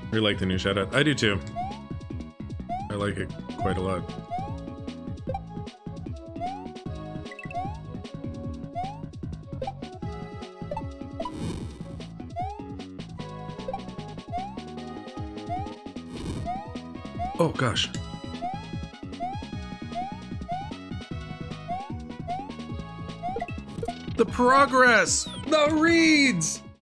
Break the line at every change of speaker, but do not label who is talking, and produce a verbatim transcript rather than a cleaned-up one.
We like the new shoutout. I do too. I like it quite a lot. Oh gosh. The progress! The reads!